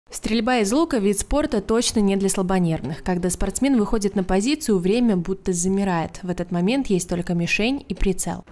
Стрельба из лука – вид спорта точно не для слабонервных. Когда спортсмен выходит на позицию, время будто замирает. В этот момент есть только мишень и прицел.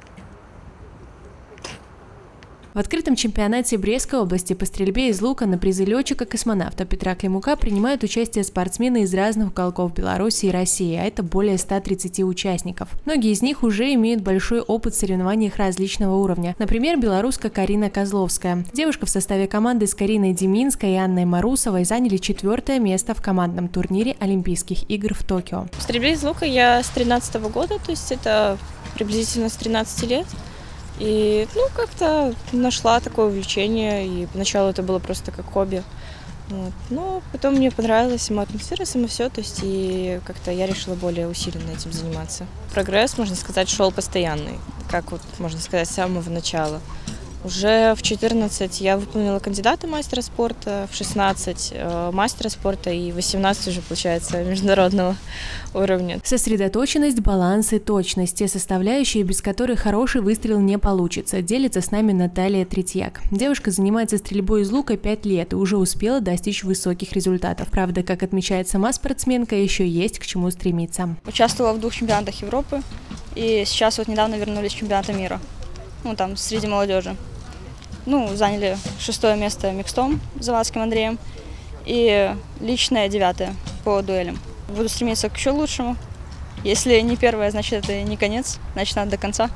В открытом чемпионате Брестской области по стрельбе из лука на призы летчика-космонавта Петра Климука принимают участие спортсмены из разных уголков Беларуси и России, а это более 130 участников. Многие из них уже имеют большой опыт в соревнованиях различного уровня. Например, белоруска Карина Козловская. Девушка в составе команды с Кариной Деминской и Анной Марусовой заняли 4-е место в командном турнире Олимпийских игр в Токио. В стрельбе из лука я с 13 года, то есть это приблизительно с 13 лет. И, как-то нашла такое увлечение, и поначалу это было просто как хобби. Вот. Но потом мне понравилась сама атмосфера, само все, то есть и как-то я решила более усиленно этим заниматься. Прогресс, можно сказать, шел постоянный, как можно сказать, с самого начала. Уже в 14 я выполнила кандидата мастера спорта, в 16 мастера спорта и в 18 уже, получается, международного уровня. Сосредоточенность, баланс и точность – те составляющие, без которых хороший выстрел не получится, делится с нами Наталья Третьяк. Девушка занимается стрельбой из лука 5 лет и уже успела достичь высоких результатов. Правда, как отмечает сама спортсменка, еще есть к чему стремиться. Участвовала в 2 чемпионатах Европы и сейчас недавно вернулись с чемпионата мира, там среди молодежи. Заняли 6-е место микстом с Завадским Андреем и личное 9-е по дуэлям. Буду стремиться к еще лучшему. Если не первое, значит это не конец, значит надо до конца.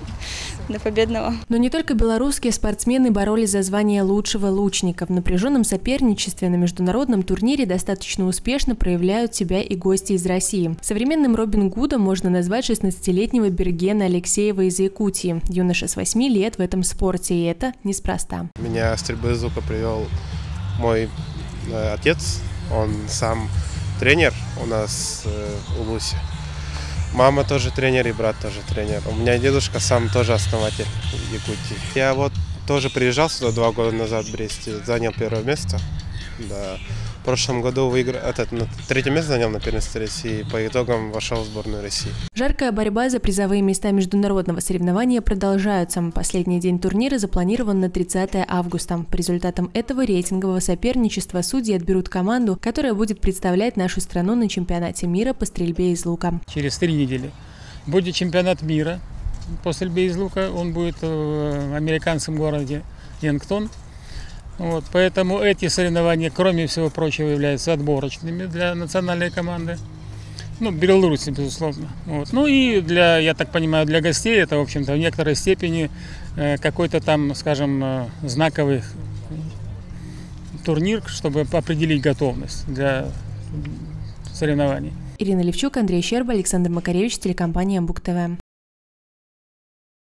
До победного. Но не только белорусские спортсмены боролись за звание лучшего лучника. В напряженном соперничестве на международном турнире достаточно успешно проявляют себя и гости из России. Современным Робин Гудом можно назвать 16-летнего Бергена Алексеева из Якутии. Юноша с 8 лет в этом спорте, и это неспроста. Меня в стрельбу из лука привел мой отец. Он сам тренер у нас в Улусе. Мама тоже тренер и брат тоже тренер. У меня дедушка сам тоже основатель Якутии. Я тоже приезжал сюда 2 года назад в Бресте, занял 1-е место. Да. В прошлом году выиграл, 3-е место занял на первенстве России, по итогам вошел в сборную России. Жаркая борьба за призовые места международного соревнования продолжается. Последний день турнира запланирован на 30 августа. По результатам этого рейтингового соперничества судьи отберут команду, которая будет представлять нашу страну на чемпионате мира по стрельбе из лука. Через 3 недели будет чемпионат мира по стрельбе из лука. Он будет в американском городе Янгтон. Поэтому эти соревнования, кроме всего прочего, являются отборочными для национальной команды. Беларуси, безусловно. И я так понимаю, для гостей это, в общем-то, в некоторой степени какой-то там, скажем, знаковый турнир, чтобы определить готовность для соревнований. Ирина Левчук, Андрей Щерба, Александр Макаревич, телекомпания Бук ТВ.